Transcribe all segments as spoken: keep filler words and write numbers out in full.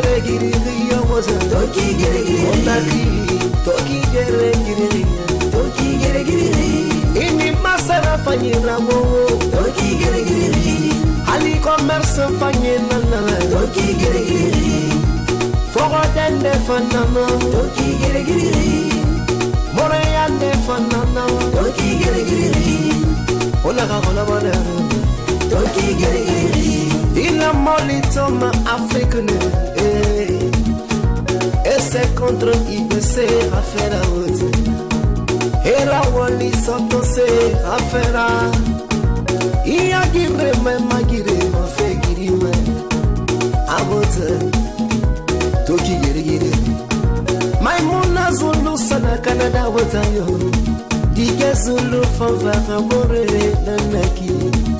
gere giri yo waza toki gere giri onaki toki gere giri toki gere giri ini masara fanyira mo toki gere giri ali commerce fanyina na toki gere giri fogo dende fanana toki gere giri more yande fanana toki gere giri ola ga ola bana toki gere giri ina molito ma africaine eh esse contre I B C a faire la route era wali soto se a faire ia gire me magire ma fe giri me abote toki gere gere mai mona zulu sana Canada watayo dige zulu fa va more nanaki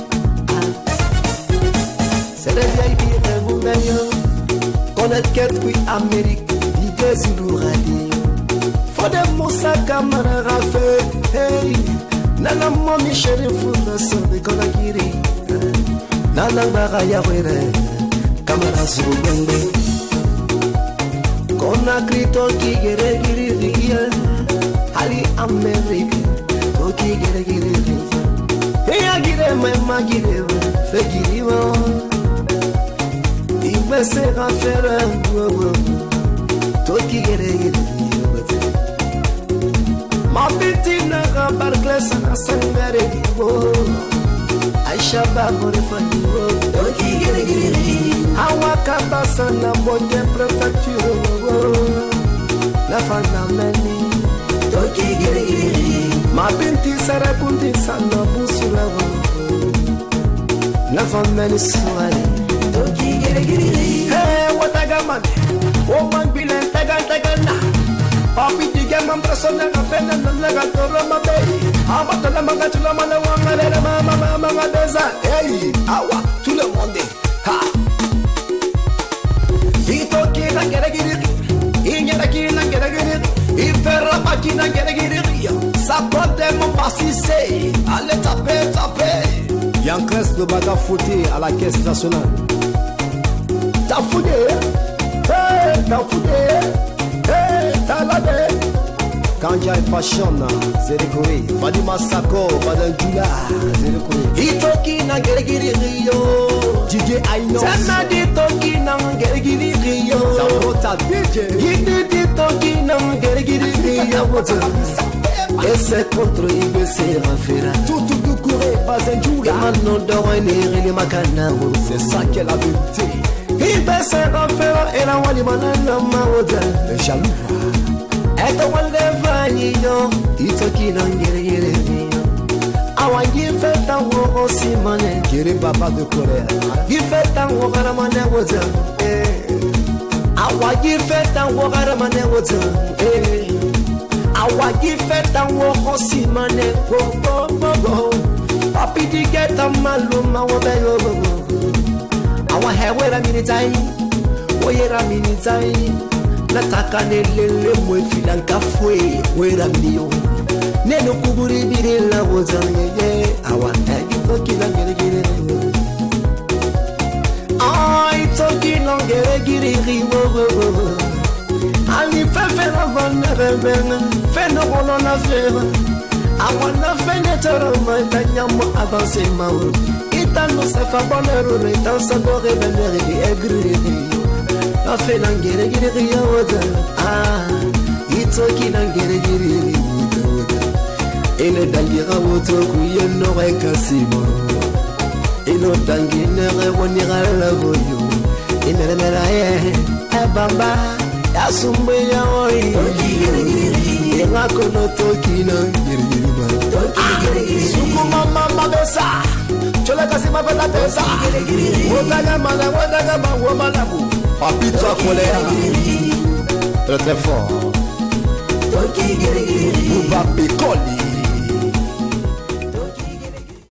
c'est le vieil qui est vous meilleur connaître qu'être oui Amérique dige zulu radio faut de Moussa Camara Rafe hey nana momi sherifu na so de konakiri nana bagaya were Camara zulu Conakry toki gere giri ria Ali America toki gere giri ria Eya gire me magire fe giri mo Ibe se rafere toki gere giri ria Ma bitina ga barkles na sangare wo Aisha ba gore fani wo toki gere giri ria Awaka basana bonde prefecture La fana meni toki gere gere ma binti sara bunti sana busula La fana meni swali toki gere gere hey wataga man o man bilen taga taga na papi diga man persona na pena na la toro ma be amata la manga tula mala wanga la mama mama deza hey awa tout le monde ha Itoki na gere gere Inyera ki na gere gere Ifera paki na gere gere Sa kote mon passissé Allez taper taper Yankres de Baga fouté à la caisse nationale T'as fouté Hey t'as fouté Hey t'as la dé Kanja et Fashion Zerikuri Badima Sako Badanjula Zerikuri Itoki na gere gere D J Aino Sana di toki na gere gere rio Zamrota D J Gidi di toki na gere gere rio Esse contre I B C rafera Tout tout du couré Badanjula Mano doine rili makana C'est ça qu'elle a vérité I B C rafera Era wali manana mawoda Le jaloux Eto wale vanyi yo Itoki na gere gere rio Awa gifeta wo osimane Kiri baba de Korea Gifeta wo garamane woza Awa gifeta wo garamane woza Awa gifeta wo osimane Go go go go Papi di geta maluma wo beyo go go Awa hewera minitai Oyera minitai Nataka nelele mwefila nkafwe Wera mniyo Neno kuburi biri la wozanye ye awa egi toki na gere gere Ay toki na gere gere wo wo wo Ali fe fe na vana rebena Fe no bono na feva Awa na fe ne toro ma Itanya mo avanse ma wo Ita no se fa bonero Ita sa gore benere di egri Na fe na gere gere ya woza Ah Itoki na gere gere Ine dangira woto kuye no rekasimo Ino dangine rewonira la voyo Ine remera ye e bamba ya sumbe ya oi Ina kono toki na giri giri ba Suku mama mabesa Chola kasi mabela pesa Wotaga mana wotaga ma womalabu Papito akolea Très très fort Bouba Picoli